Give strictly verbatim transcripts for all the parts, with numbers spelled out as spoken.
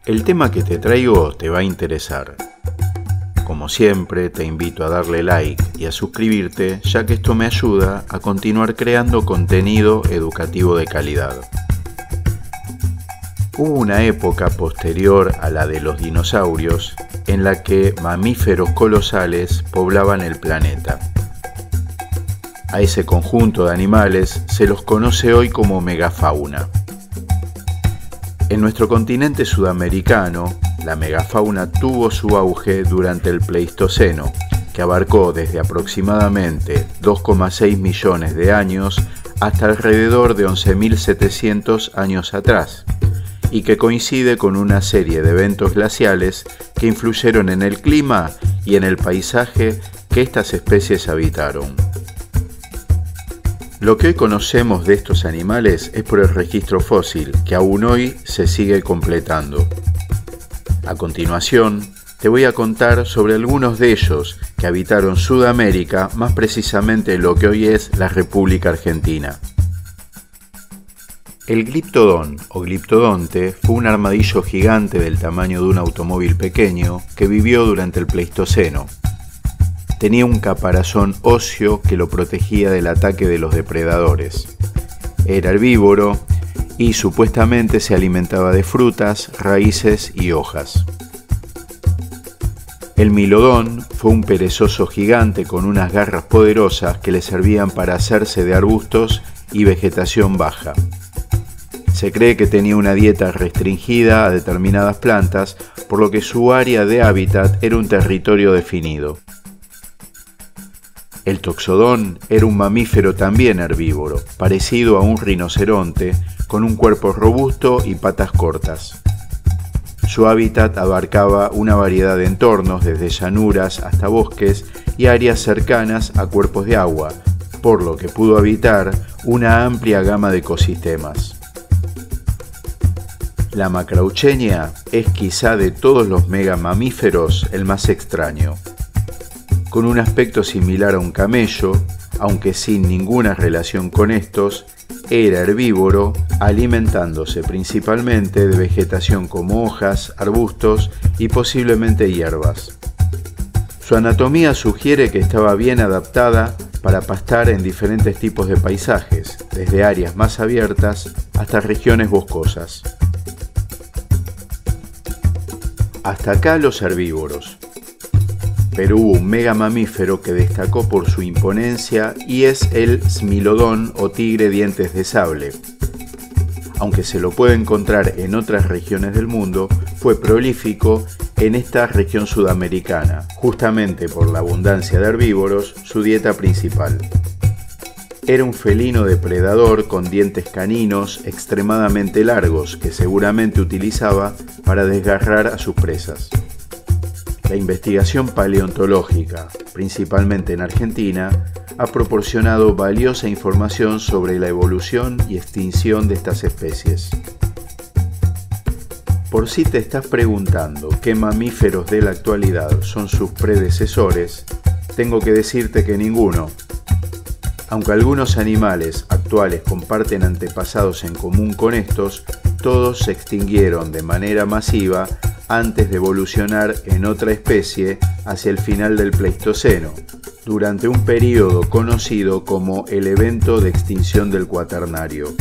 El tema que te traigo te va a interesar. Como siempre, te invito a darle like y a suscribirte, ya que esto me ayuda a continuar creando contenido educativo de calidad. Hubo una época posterior a la de los dinosaurios en la que mamíferos colosales poblaban el planeta. A ese conjunto de animales se los conoce hoy como megafauna. En nuestro continente sudamericano, la megafauna tuvo su auge durante el Pleistoceno, que abarcó desde aproximadamente dos coma seis millones de años hasta alrededor de once mil setecientos años atrás, y que coincide con una serie de eventos glaciales que influyeron en el clima y en el paisaje que estas especies habitaron. Lo que hoy conocemos de estos animales es por el registro fósil, que aún hoy se sigue completando. A continuación, te voy a contar sobre algunos de ellos que habitaron Sudamérica, más precisamente lo que hoy es la República Argentina. El gliptodón o gliptodonte fue un armadillo gigante del tamaño de un automóvil pequeño que vivió durante el Pleistoceno. Tenía un caparazón óseo que lo protegía del ataque de los depredadores. Era herbívoro y supuestamente se alimentaba de frutas, raíces y hojas. El milodón fue un perezoso gigante con unas garras poderosas que le servían para hacerse de arbustos y vegetación baja. Se cree que tenía una dieta restringida a determinadas plantas, por lo que su área de hábitat era un territorio definido. El toxodón era un mamífero también herbívoro, parecido a un rinoceronte, con un cuerpo robusto y patas cortas. Su hábitat abarcaba una variedad de entornos, desde llanuras hasta bosques y áreas cercanas a cuerpos de agua, por lo que pudo habitar una amplia gama de ecosistemas. La Macrauchenia es quizá de todos los megamamíferos el más extraño. Con un aspecto similar a un camello, aunque sin ninguna relación con estos, era herbívoro, alimentándose principalmente de vegetación como hojas, arbustos y posiblemente hierbas. Su anatomía sugiere que estaba bien adaptada para pastar en diferentes tipos de paisajes, desde áreas más abiertas hasta regiones boscosas. Hasta acá los herbívoros. Pero hubo un megamamífero que destacó por su imponencia y es el smilodón o tigre dientes de sable. Aunque se lo puede encontrar en otras regiones del mundo, fue prolífico en esta región sudamericana, justamente por la abundancia de herbívoros, su dieta principal. Era un felino depredador con dientes caninos extremadamente largos que seguramente utilizaba para desgarrar a sus presas. La investigación paleontológica, principalmente en Argentina, ha proporcionado valiosa información sobre la evolución y extinción de estas especies. Por si te estás preguntando qué mamíferos de la actualidad son sus predecesores, tengo que decirte que ninguno. Aunque algunos animales actuales comparten antepasados en común con estos, todos se extinguieron de manera masiva antes de evolucionar en otra especie hacia el final del Pleistoceno, durante un período conocido como el evento de extinción del Cuaternario.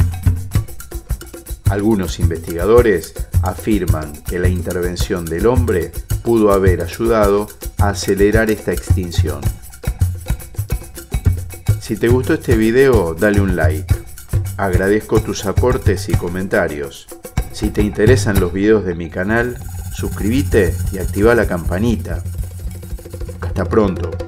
Algunos investigadores afirman que la intervención del hombre pudo haber ayudado a acelerar esta extinción. Si te gustó este video, dale un like. Agradezco tus aportes y comentarios. Si te interesan los videos de mi canal, suscríbete y activa la campanita. Hasta pronto.